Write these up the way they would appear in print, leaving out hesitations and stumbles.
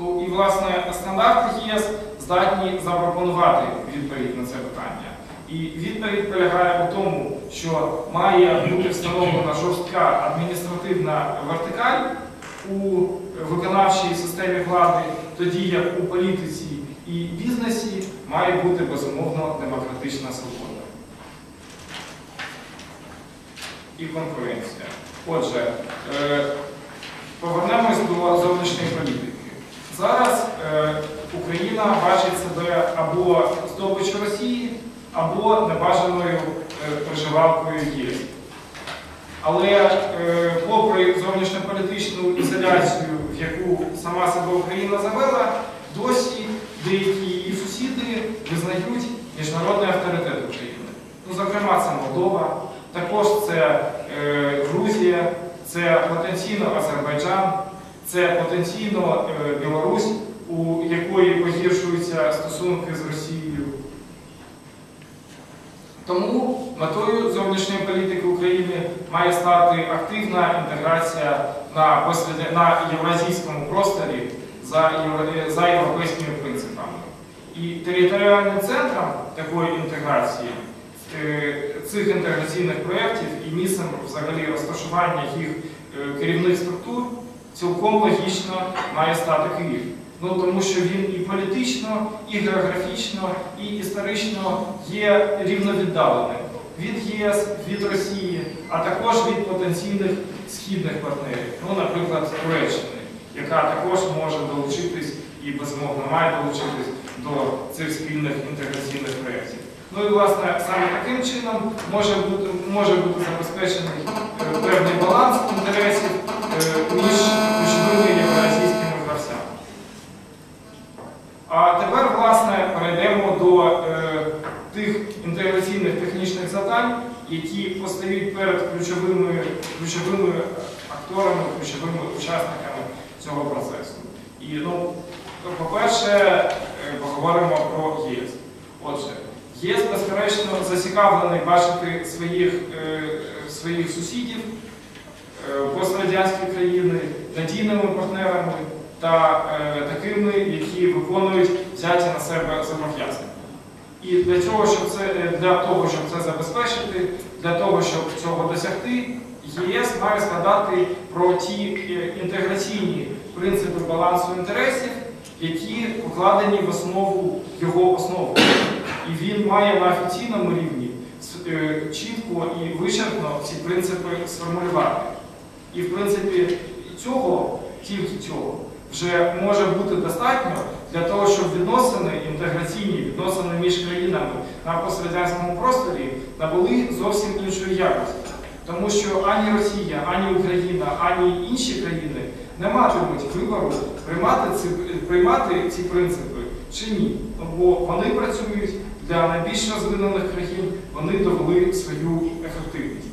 Ну, і, власне, стандарти ЄС здатні запропонувати відповідь на це питання. І відповідь полягає у тому, що має бути встановлена жорстка адміністративна вертикаль у виконавчій системі влади, тоді як у політиці і бізнесі має бути, безумовно, демократична свобода. І конкуренція. Отже, повернемось до зовнішньої політики. Зараз Україна бачить себе або здобиччю Росії, або небажаною приживалкою ЄС. Але попри зовнішньополітичну ізоляцію, в яку сама себе Україна завела, досі деякі її сусіди визнають міжнародний авторитет України. Ну, зокрема, це Молдова, також це Грузія, це потенційно Азербайджан, це потенційно Білорусь, у якої погіршуються стосунки з Росією. Тому метою зовнішньої політики України має стати активна інтеграція на євразійському просторі за європейськими принципами. І територіальним центром такої інтеграції, цих інтеграційних проєктів і місцем взагалі розташування їх керівних структур цілком логічно має стати Київ. Ну, тому що він і політично, і географічно, і історично є рівновіддаленим від ЄС, від Росії, а також від потенційних східних партнерів. Ну, наприклад, Туреччини, яка також може долучитись і, безумовно, має долучитись до цих спільних інтеграційних проєктів. Ну і, власне, саме таким чином може бути забезпечений певний баланс інтересів між ключовими євразійськими гравцями. А тепер, власне, перейдемо до тих інтеграційних технічних завдань, які постають перед ключовими акторами, ключовими учасниками цього процесу. І, ну, по-перше, поговоримо про ЄС. Отже, ЄС, безперечно, зацікавлений бачити своїх сусідів, пострадянські країни, надійними партнерами та такими, які виконують взяті на себе зобов'язання. І для того, щоб це забезпечити, для того, щоб цього досягти, ЄС має згадати про ті інтеграційні принципи балансу інтересів, які покладені в основу його основи. І він має на офіційному рівні чітко і вичерпно ці принципи сформулювати. І, в принципі, тільки цього вже може бути достатньо для того, щоб інтеграційні відносини між країнами на пострадянському просторі набули зовсім іншої якості. Тому що ані Росія, ані Україна, ані інші країни не матимуть вибору приймати ці принципи чи ні. Бо вони працюють для найбільш розвинених країн, вони довели свою ефективність.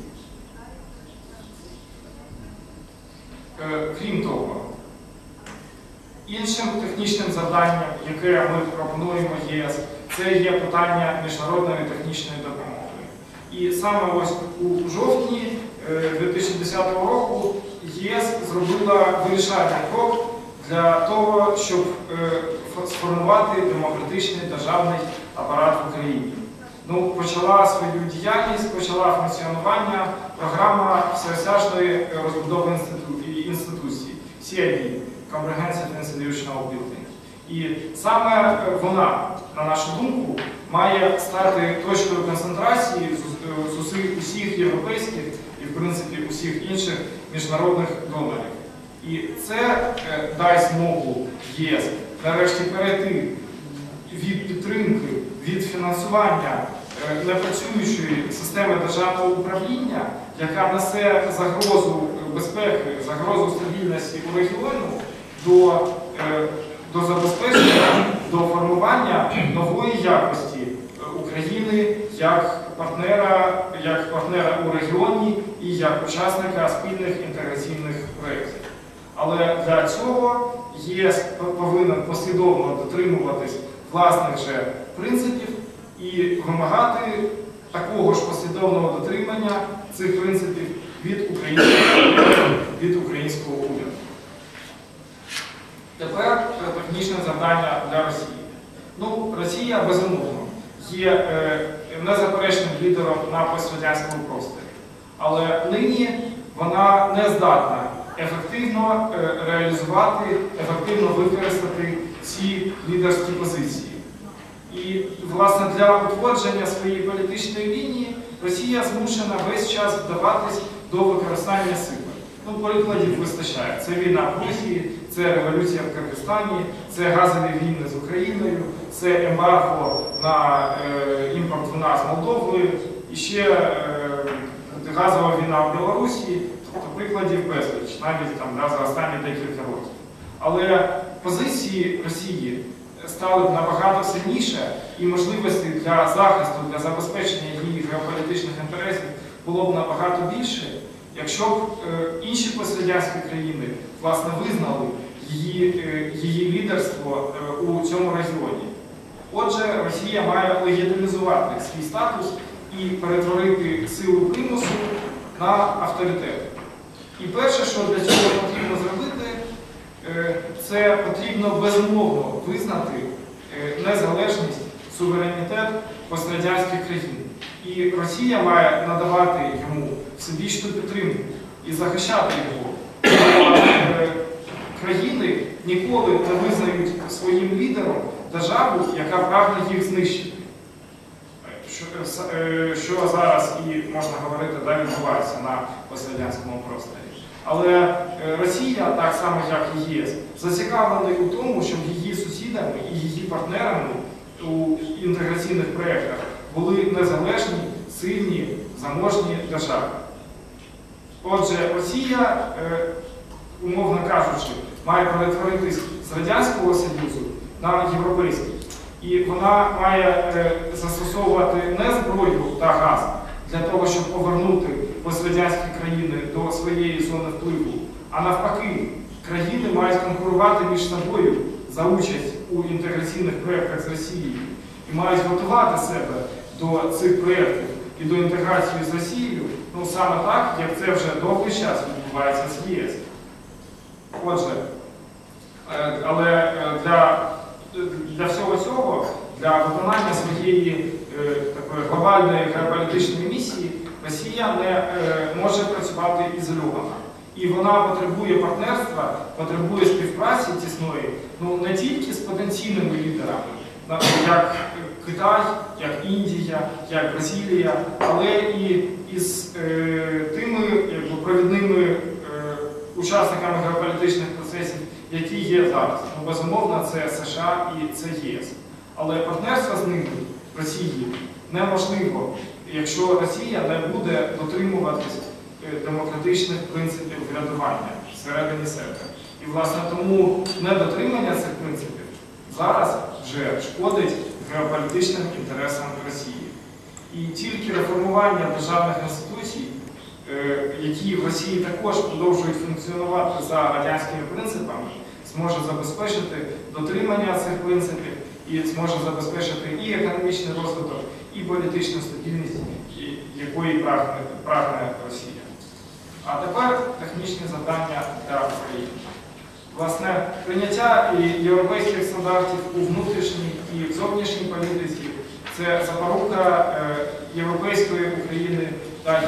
Крім того, іншим технічним завданням, яке ми пропонуємо ЄС, це є питання міжнародної технічної допомоги. І саме ось у жовтні 2010 року ЄС зробила вирішальний крок для того, щоб сформувати демократичний державний апарат в Україні. Ну, почала свою діяльність, почала функціонування програма всеосяжної розбудови інституцій CIB – Comprehensive Institutional Building. І саме вона, на нашу думку, має стати точкою концентрації зусиль усіх європейських і, в принципі, усіх інших міжнародних донорів. І це дасть змогу ЄС нарешті перейти від підтримки, від фінансування непрацюючої системи державного управління, яка несе загрозу безпеки, загрозу стабільності у регіону, до забезпечення, до формування нової якості України як партнера у регіоні і як учасника спільних інтеграційних проєктів. Але для цього ЄС повинен послідовно дотримуватись власних же принципів і вимагати такого ж послідовного дотримання цих принципів від українського уряду. Тепер технічне завдання для Росії. Ну, Росія, безумовно, є незаперечним лідером на пострадянському просторі. Але нині вона не здатна ефективно реалізувати, ефективно використати ці лідерські позиції. І, власне, для утвердження своєї політичної лінії Росія змушена весь час вдаватись до використання сили. Ну, прикладів вистачає. Це війна в Грузії, це революція в Киргизстані, це газові війни з Україною, це ембарго на імпорт вина з Молдовою, і ще газова війна в Білорусі, тобто прикладів безліч, навіть там, за останні декілька років. Але позиції Росії стали б набагато сильніше, і можливостей для захисту, для забезпечення її геополітичних інтересів було б набагато більше, якщо б інші пострадянські країни, власне, визнали її лідерство у цьому регіоні. Отже, Росія має легітимізувати свій статус і перетворити силу примусу на авторитет. І перше, що для цього потрібно зробити, це потрібно безумовно визнати незалежність, суверенітет пострадянських країн. І Росія має надавати йому всебічну підтримку і захищати його. Країни ніколи не визнають своїм лідером державу, яка прагне їх знищити. Що зараз і, можна говорити, відбувається на пострадянському просторі. Але Росія, так само як і ЄС, зацікавлена у тому, щоб її сусідами і її партнерами у інтеграційних проєктах були незалежні, сильні, заможні держави. Отже, Росія, умовно кажучи, має перетворитись з Радянського Союзу на європейський. І вона має застосовувати не зброю та газ для того, щоб повернути пострадянські країни до своєї зони впливу, а навпаки, країни мають конкурувати між собою за участь у інтеграційних проєктах з Росією і мають готувати себе до цих проєктів і до інтеграції з Росією, ну саме так, як це вже довгий час відбувається з ЄС. Отже, але для всього цього, для виконання своєї такої глобальної геополітичної місії, Росія не може працювати ізольовано. І вона потребує партнерства, потребує співпраці тісної, ну не тільки з потенційними лідерами, як Китай, як Індія, як Бразилія, але і із тими провідними учасниками геополітичних процесів, які є зараз. Ну, безумовно, це США і це ЄС. Але партнерство з ними в Росії неможливо, якщо Росія не буде дотримуватись демократичних принципів врядування всередині себе. І, власне, тому недотримання цих принципів зараз вже шкодить геополітичним інтересам Росії. І тільки реформування державних інституцій, які в Росії також продовжують функціонувати за радянськими принципами, зможе забезпечити дотримання цих принципів і зможе забезпечити і економічний розвиток, і політичну стабільність, якої прагне Росія. А тепер технічні завдання для України. Власне, прийняття європейських стандартів у внутрішній і зовнішній політиці – це запорука європейської України та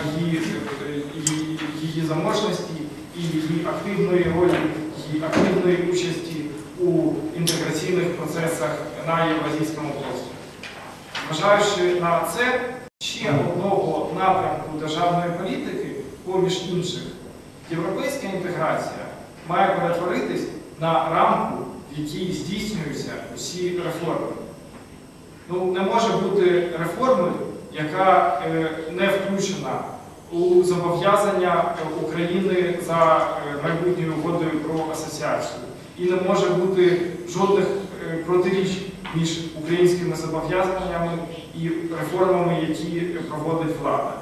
її заможності і її активної ролі, її активної участі у інтеграційних процесах на євразійському просторі. Зважаючи на це, ще одного напрямку державної політики, поміж інших, європейська інтеграція має перетворитись на рамку, в якій здійснюються усі реформи. Ну, не може бути реформи, яка не включена у зобов'язання України за майбутньою угодою про асоціацію. І не може бути жодних протиріч між українськими зобов'язаннями і реформами, які проводить влада.